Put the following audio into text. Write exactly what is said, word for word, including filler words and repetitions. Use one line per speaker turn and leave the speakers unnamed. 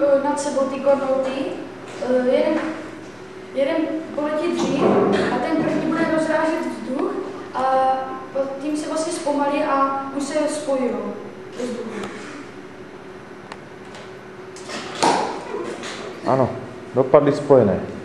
nad sebou ty kornouty, jeden, jeden poletí dřív a ten první bude rozrážet vzduch a tím se vlastně zpomalí a už se spojí do vzduchu.
Ano, dopadly spojené.